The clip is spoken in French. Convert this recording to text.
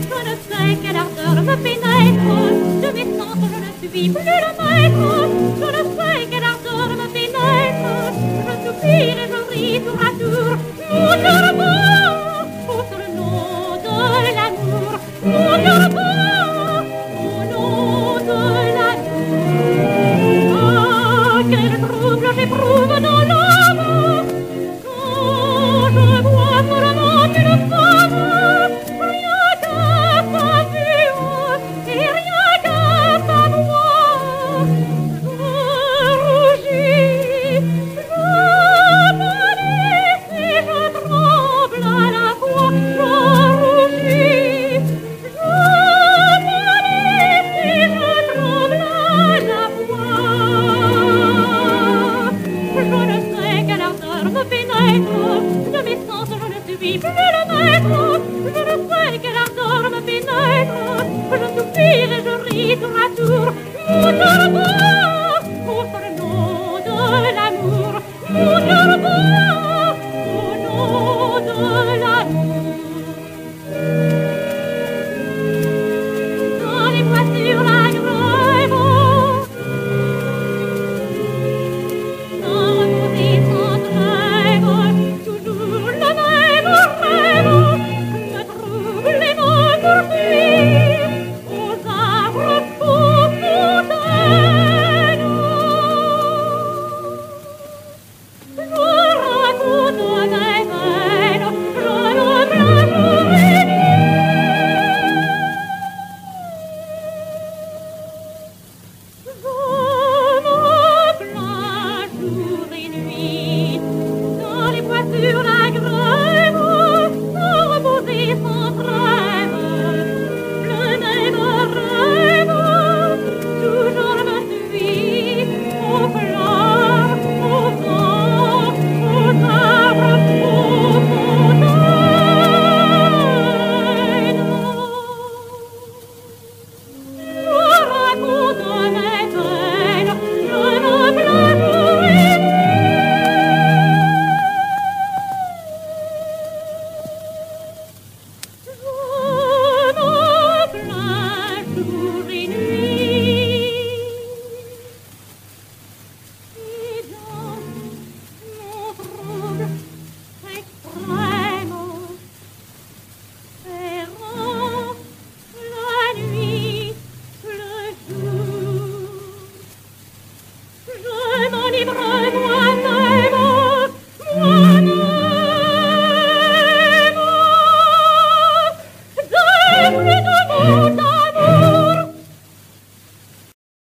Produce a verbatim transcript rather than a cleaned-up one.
Je ne sais quelle ardeur me pénètre, de mes sens je ne suis plus le maître. Je ne sais quelle ardeur me pénètre, je soupire et je ris tour à tour. Mon cœur bat, pour le nom de l'amour. Mon cœur bat, au nom de l'amour. Ah, quel trouble j'éprouve dans l'âme quand je vois seulement une femme. Rien qu'à sa vue et rien qu'à sa voix, je rougis, je pâlis et je tremble à la fois. Je rougis, je pâlis et je tremble à la fois. Je ne sais quelle ardeur me pénètre, de mes sens je ne suis plus le maître. Je ne sais quelle ardeur me pénètre, je soupire et je ris tour à tour. Mon cœur bat, contre le nom de l'amour. Mon cœur bat, au nom de l'amour. Dans les voitures la grève, sans repos et sans trêve, toujours le même rêve me trouble et me poursuit aux arbres, aux fontaines. Je raconte mes peines, je me plains jour et nuit. Je me plains jour et nuit. Dans les voitures la grève, sans repos et sans trêve, le même rêve toujours me suit aux fleurs, aux vents, aux arbres, aux fontaines. Je raconte mes peines, je me plains jour et Je me plains jour et nuit. Et dans mon trouble extrême, errant la nuit, le jour, je m'enivre moi-même, moi-même. De plus de